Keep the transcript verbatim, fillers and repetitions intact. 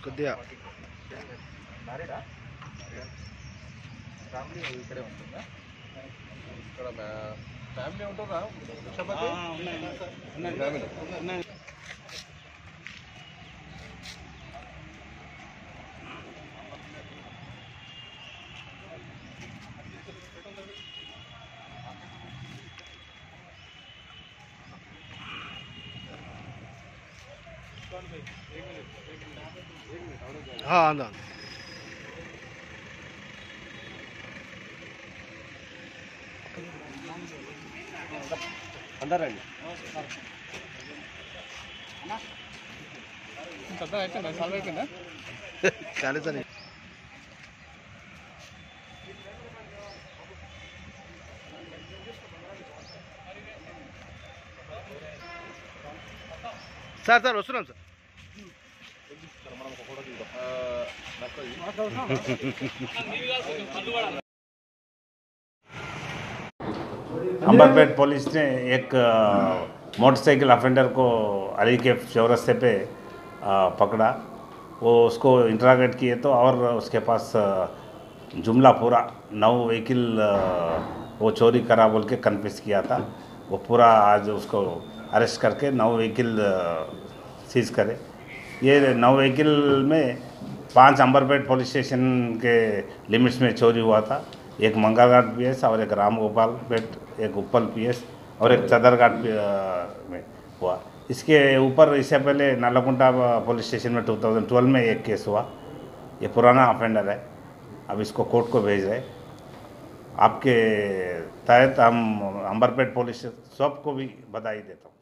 కొద్దిగా మ్యారీడా ఫ్యామిలీ ఇక్కడే ఉంటుందా? ఇక్కడ ఫ్యామిలీ ఉంటుందా? ఫ్యామిలీ हाँ आंदा अंदर రండి కాలేదు సార్ సార్ సార్ వస్తున్నాం సార్ अंबरपेट पुलिस ने एक मोटरसाइकिल अफेंडर को अली के चौरस्ते पे आ, पकड़ा। वो उसको इंटरागेट किए तो और उसके पास जुमला पूरा नौ व्हीकल वो चोरी करा बोल के कन्फेस किया था। वो पूरा आज उसको अरेस्ट करके नौ व्हीकल सीज करे। ये नौ व्हीकल में पांच अंबरपेट पुलिस स्टेशन के लिमिट्स में चोरी हुआ था। एक मंगलघाट पीएस और एक राम गोपाल पेट, एक उपल पीएस और एक चदरघाट में हुआ। इसके ऊपर इससे पहले नालाकुंटा पुलिस स्टेशन में दो हज़ार बारह में एक केस हुआ। ये पुराना ऑफेंडर है। अब इसको कोर्ट को भेज रहे। आपके तहत हम अंबरपेट पुलिस सबको भी बधाई देता हूँ।